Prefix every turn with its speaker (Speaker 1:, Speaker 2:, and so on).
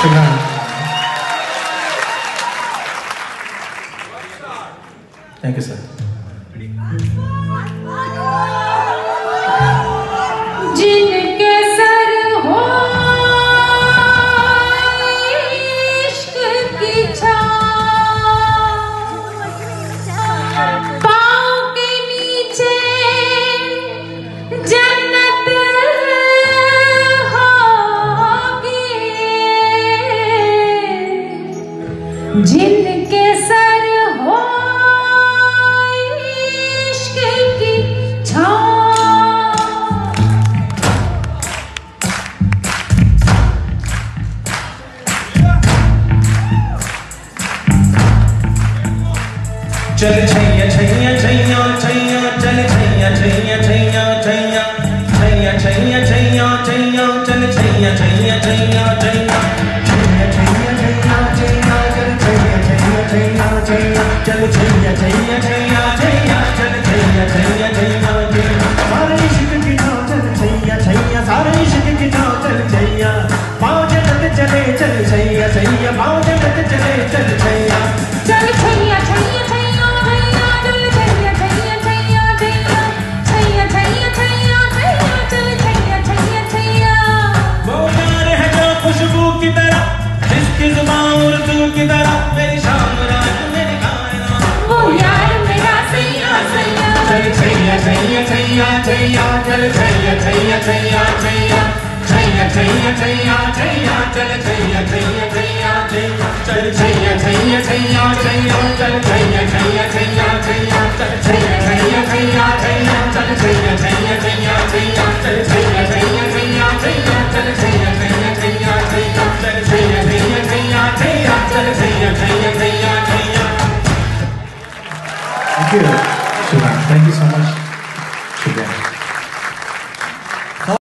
Speaker 1: शुक्रान। Thank you sir.
Speaker 2: जिनके सर हो इश्क की छाँव, पाँव के नीचे जन्नत होगी। जिनके सर हो इश्क की छाँव,
Speaker 3: चल छैया छैया छैया छैया चल छैया छैया छैया छैया छैया छैया छैया छैया चल छैया छैया छैया छैया छैया छैया छैया छैया चल छैया छैया छैया छैया चल छैया छैया छैया छैया चल छैया छैया छैया छैया सारे इश्क की नाव चल छैया छैया सारे इश्क की नाव चल छैया पाँव जन्नत चले चल छैया छैया पाँव जन्नत चले चल छैया
Speaker 2: चल छैया छैया
Speaker 3: खुशबू की तरह जिसकी जुबान उर्दू की तरह मेरी शाम रात मेरी कायनात
Speaker 2: वो यार मेरा सैया सैया।
Speaker 3: चल छैया छैया छैया छैया चल छैया छैया छैया छैया छैया छैया छैया छैया चल छैया छैया छैया छैया चल छैया छैया छैया छैया चल छैया छैया छैया छैया चल छैया छैया छैया छैया चल छैया छैया छैया छैया चल छैया छैया छैया छैया चल छैया छैया छैया छैया चल छैया छैया छैया छैया चल Chaiyya Chaiyya Chaiyya Chaiyya.
Speaker 1: Thank you, Shubham. Thank you so much.